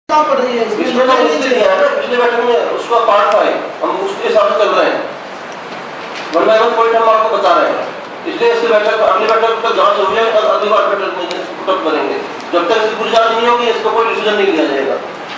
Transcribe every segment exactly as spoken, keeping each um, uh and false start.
पड़ रही है पिछले बैठक में उसका पार्ट फाइव हम उसके हिसाब से चल रहे हैं, वन बाय वन पॉइंट हम आपको बता रहे हैं। इसलिए इसकी बैठक अगली बैठक तक जांच हो जाए, अगली बार बैठक में पुटअप करेंगे। जब तक इसकी पूरी जांच नहीं होगी इसका कोई डिसीजन नहीं लिया जाएगा।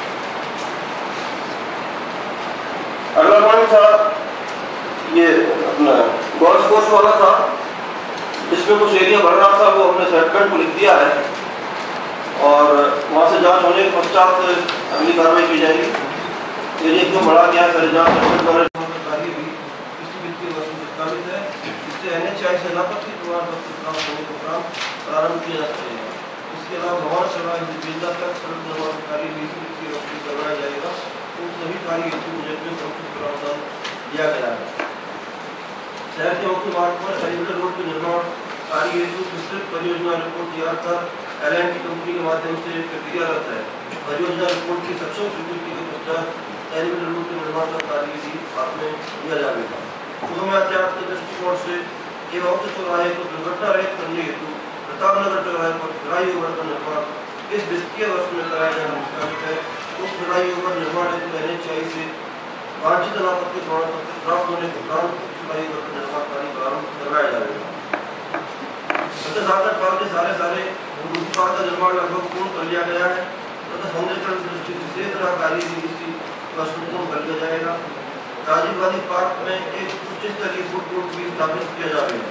अगला पॉइंट था ये अपना गोल्फ कोर्स वाला था, इसमें कुछ एरिया भर रहा था, वो हमने सेटलमेंट को लिख दिया है और वहाँ से जांच होने के पश्चात अगली कार्रवाई की जाएगी। एरिया क्यों बढ़ा गया है, जांच कार्य भी इसी वित्तीय वर्ष में प्रस्तावित है। इससे एन एच आई से लापत्ति प्रमाण पत्र प्राप्त होने का काम प्रारंभ किया जा सकेगा। इसके अलावा भवन सेवा जिला तक सड़क निर्माण कार्य भी इसी वित्तीय वर्ष में करवाया जाएगा। तो सभी कार्य हेतु बजट में समुचित प्रावधान दिया गया है। शहर के मुख्य मार्ग पर एलिवेटर रोड के निर्माण कार्य हेतु विस्तृत परियोजना रिपोर्ट तैयार कर एल एंड टी कंपनी के माध्यम से प्रक्रियारत है। परियोजना रिपोर्ट की सक्षम स्वीकृति के पश्चात एलिवेटर रोड के निर्माण का कार्य भी हाथ में लिया जाएगा। सुगम यातायात के दृष्टिकोण से एवं उच्च चौराहे को दुर्घटना रहित करने हेतु प्रताप नगर चौराहे पर फ्लाई ओवर का निर्माण इस वित्तीय वर्ष में कराया जाना प्रस्तावित है। उस फ्लाई ओवर निर्माण हेतु एन एच आई से वांछित अनापत्ति प्रमाण पत्र प्राप्त होने के उपरांत फ्लाई ओवर का निर्माण कार्य प्रारंभ करवाया जाएगा। सत्तर पाल के सारे सारे फुटपाथ का निर्माण लगभग पूर्ण कर लिया गया है तथा सौंदर्यीकरण दृष्टि से तरह कार्य भी इसी वर्ष में पूर्ण कर लिया जाएगा। राजीव गांधी पार्क में एक उच्च स्तरीय फूड कोर्ट भी स्थापित किया जाएगा।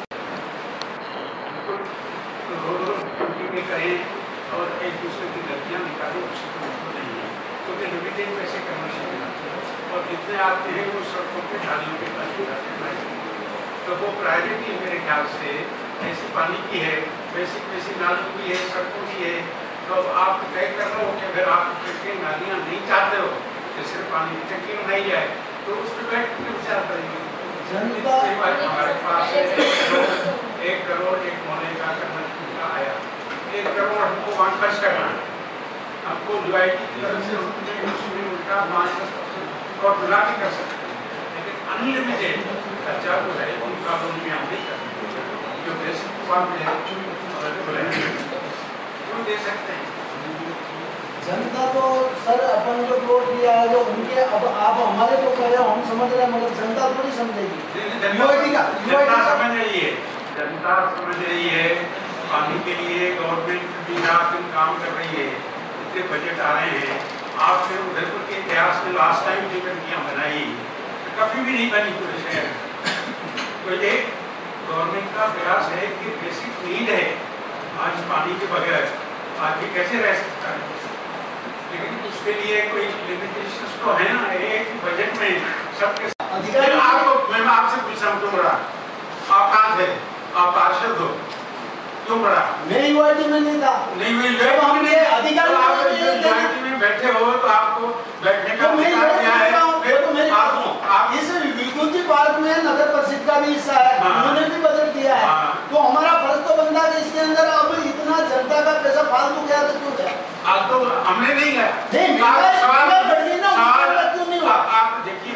और एक दूसरे की गलतियां निकालें उससे मतलब नहीं है, क्योंकि लिमिटेड पैसे करना चाहिए और जितने आते हैं वो सड़कों पे ढालियों के पास तो वो प्रायोरिटी मेरे ख्याल से ऐसी पानी की है, बेसिक बेसिक नालों की है, सड़कों की है। तो आप तय कर रहे हो कि अगर आप ट्रैकिंग नालियाँ नहीं चाहते हो जैसे पानी ट्रैकिंग बनाई जाए तो उस पर बैठ के विचार करेंगे। हमारे पास एक करोड़ एक महीने का करना आया, एक करोड़ हमको वहाँ खर्च करना है, हमको यूआईटी की तरफ से उसमें उल्टा पाँच दस परसेंट और बुला के कर सकते हैं, लेकिन अनलिमिटेड खर्चा जो है उनका लोन में हम नहीं कर सकते। जो बेसिक फॉर्म है वो दे सकते हैं। जनता तो सर अपन जो वोट दिया है जो उनके, अब आप हमारे को कह रहे हो हम समझ रहे हैं मगर जनता थोड़ी समझेगी। जनता समझ रही है, जनता समझ रही है पानी के लिए गवर्नमेंट भी रात दिन काम कर रही है, इतने बजट आ रहे हैं। आप फिर उधरपुर के इतिहास में लास्ट टाइम जो टंकियाँ बनाई तो कभी भी नहीं बनी पूरे शहर में। तो ये गवर्नमेंट का प्रयास है कि बेसिक नीड है, आज पानी के बगैर आदमी कैसे रह सकता है, लेकिन उसके लिए कोई लिमिटेशंस तो है ना। एक बजट में सबके आपको मैं आपसे पूछ रहा हूँ क्यों बड़ा आप कहाँ थे, आप पार्षद हो क्यों बड़ा? मैं यूआईटी में नहीं था, नहीं हुई हम ये अधिकार यूआईटी में बैठे हो तो आपको बैठने का अधिकार क्या है? इस विभूति पार्क में नगर परिषद का भी हिस्सा है, उन्होंने भी बजट दिया है, तो हमारा फर्ज तो बनता है इसके अंदर अब इतना जनता का पैसा फालतू गया तो क्यों गया? आज तो हमने नहीं गया, नहीं सवाल क्यों नहीं हुआ? आप देखिए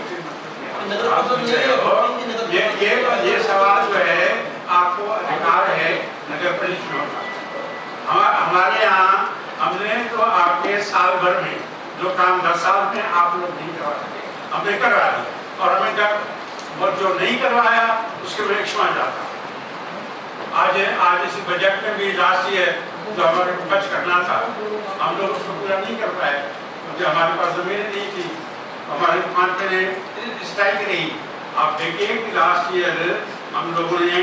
ये ये ये सवाल जो है आपको अधिकार है नगर परिषद में। हमारे यहाँ हमने तो आपके साल भर में जो काम दस साल में आप लोग नहीं करवा सके हमने करवा दिया, और हमें जब और जो नहीं करवाया उसके में क्षमा जाता। आज आज इस बजट में भी लास्ट ईयर जो हमारे को खर्च करना था हम लोग उसको पूरा नहीं कर पाए क्योंकि हमारे पास जमीन नहीं थी, हमारे पाँच महीने स्ट्राइक रही। आप देखिए कि लास्ट ईयर हम लोगों ने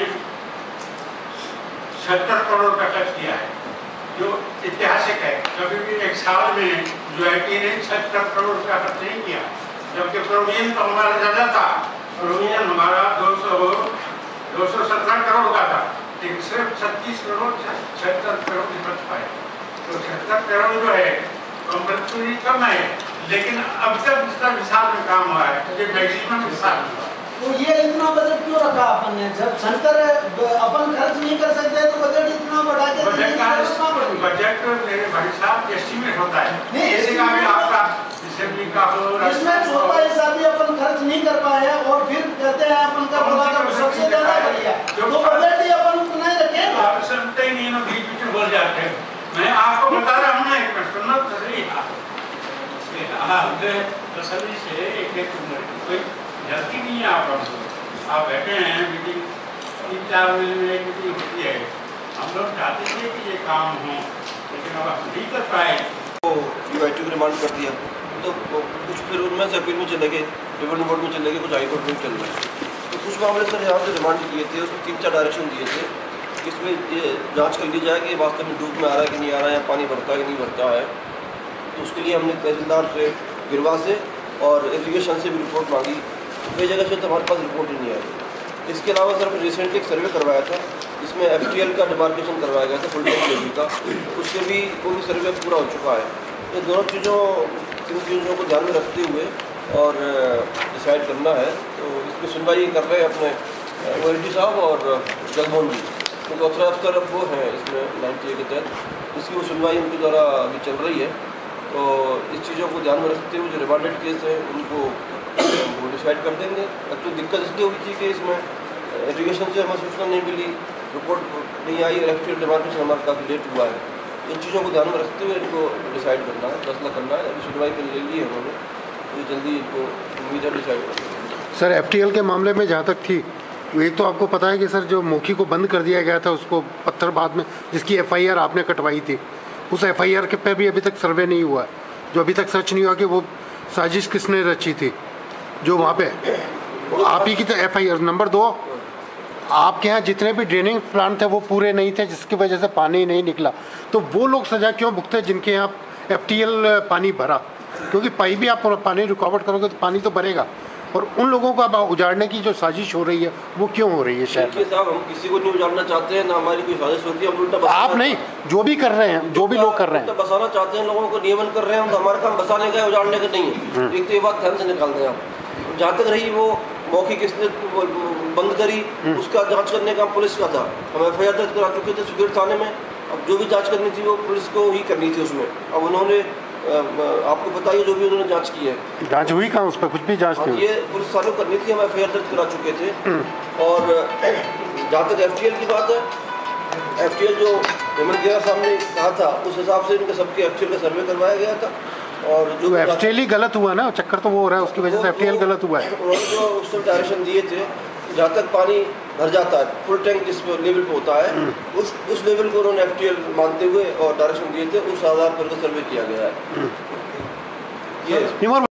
सत्तर करोड़ का खर्च किया है जो ऐतिहासिक है। कभी भी एक साल में यूआईटी ने सत्तर करोड़ का खर्च नहीं किया, जबकि प्रोविजन तो हमारा ज़्यादा था। प्रोविजन हमारा दो सौ दो सौ सत्तर करोड़ का था, लेकिन सिर्फ छत्तीस करोड़ छहत्तर करोड़ नहीं बच पाए। तो छहत्तर करोड़ जो है कंपल्सरी कम है, लेकिन अब तक जितना हिसाब में काम हुआ है ये मैक्सिमम हिसाब हुआ। तो ये इतना बजट क्यों रखा अपन ने? जब सत्तर अपन खर्च नहीं कर सकते तो बजट इतना बढ़ा के बजट का बजट मेरे भाई साहब एस्टीमेट होता है, नहीं जैसे का भी आपका असेंबली का हो इसमें छोटा हिसाब भी अपन खर्च नहीं कर पाए और फिर कहते हैं अपन का बोला का सबसे ज्यादा बढ़िया तो बजट ही अपन उतना ही रखे। आप सुनते ही नहीं ना, बीच बीच में बोल जाते हैं। मैं आपको बता रहा हूँ ना, एक सुनना तो सही है। हमने तसल्ली से एक एक कोई जल्दी नहीं है आप आप बैठे हैं मीटिंग तीन चार महीने में एक मीटिंग होती है। हम लोग चाहते थे कि ये काम हो लेकिन अब हम नहीं कर पाए तो यू आई टी को रिमांड कर दिया तो कुछ फिर उनमें से अपील में चले गए, डिविजन कोर्ट में चले गए, कुछ हाई कोर्ट में चल रहे हैं। तो कुछ मामले सर यहाँ से रिमांड किए थे, उसमें तीन चार डायरेक्शन दिए थे कि इसमें ये जांच कर ली जाए कि वास्तव में डूब में आ रहा है कि नहीं आ रहा है, या पानी भरता है कि नहीं भरता है। तो उसके लिए हमने तहसीलदार से, गिरवा से और इरीगेशन से भी रिपोर्ट मांगी। कई जगह से तो हमारे पास रिपोर्ट ही नहीं आई। इसके अलावा सर रिसेंटली एक सर्वे करवाया था, इसमें एफ टी एल का डिमार्केशन करवाया गया था फुल टैंक लेवल का, उससे भी वो भी सर्वे पूरा हो चुका है। ये दोनों चीज़ों तीन चीज़ों को ध्यान में रखते हुए और डिसाइड करना है। तो इसमें सुनवाई कर रहे हैं अपने ओ एल डी साहब और जगमोहन जी, क्योंकि ऑथर अफसर अब वो हैं इसमें नाइन्टी ए के तहत, इसकी वो सुनवाई उनके द्वारा अभी चल रही है। तो इस चीज़ों को ध्यान में रखते हुए जो रिमांडेड केस है उनको वो डिसाइड कर देंगे। अब तो दिक्कत इसलिए हुई थी कि इसमें इरीगेशन से हमें सूचना नहीं मिली, रिपोर्ट नहीं आई, एफ टी एल डिमार्केशन हमारा काफ़ी लेट हुआ है। इन चीज़ों को ध्यान में रखते हुए इनको डिसाइड करना है, फैसला करना है। अभी सुनवाई पर ले ली है उन्होंने, तो जल्दी इनको उम्मीद है डिसाइड कर देंगे। सर एफ टी एल के मामले में जहाँ तक थी, एक तो आपको पता है कि सर जो मोखी को बंद कर दिया गया था उसको पत्थर बाद में, जिसकी एफ आई आर आपने कटवाई थी, उस एफ आई आर के पे भी अभी तक सर्वे नहीं हुआ है, जो अभी तक सच नहीं हुआ कि वो साजिश किसने रची थी जो वहाँ पे आप ही की तो एफ आई आर। नंबर दो, आपके यहाँ जितने भी ड्रेनिंग प्लांट थे वो पूरे नहीं थे जिसकी वजह से पानी नहीं निकला, तो वो लोग सजा क्यों भुगते जिनके यहाँ एफ टी एल पानी भरा? क्योंकि पाई भी आप पानी रुकावट करोगे तो पानी तो भरेगा, और उन लोगों को अब उजाड़ने की जो साजिश हो रही है वो क्यों हो रही है शहर में? साहब हम किसी को नहीं उजाड़ना चाहते हैं, ना हमारी कोई साजिश होती है, हम उल्टा आप नहीं, जो भी कर रहे हैं, जो भी लोग कर रहे हैं, बसाना चाहते हैं, लोगों को नियमन कर रहे हैं। हम तो हमारा काम बसाने का है, उजाड़ने का नहीं है। एक तो ये बात ध्यान से निकाल दें आप। जहाँ तक रही वो मौखी किसने बंद करी, उसका जांच करने का पुलिस का था, हम एफ आई आर दर्ज करा चुके थे सुखेड़ थाने में। अब जो भी जांच करनी थी वो पुलिस को ही करनी थी उसमें। अब उन्होंने आपको बताइए जो भी उन्होंने जांच की है, जांच हुई कहाँ? उस पर कुछ भी जांच नहीं हुई। ये पुलिस चालू करनी थी, हम एफ आई आर दर्ज करा चुके थे। और जहाँ तक एफ टी एल की बात है, एफ टी एल जो हेमंत गिरा साहब ने कहा था उस हिसाब से इनके सबके एफ टी एल का सर्वे करवाया गया था। और जो एफ टी एल ही गलत हुआ ना, चक्कर तो वो हो रहा है, उसकी वजह से एफ टी एल गलत हुआ है। उन्होंने जो उस टाइम डायरेक्शन दिए थे, जहाँ तक पानी भर जाता है फुल टैंक जिस लेवल पे होता है, उस उस लेवल को उन्होंने एफ टी एल मानते हुए और डायरेक्शन दिए थे, उस आधार पर सर्वे किया गया है। ये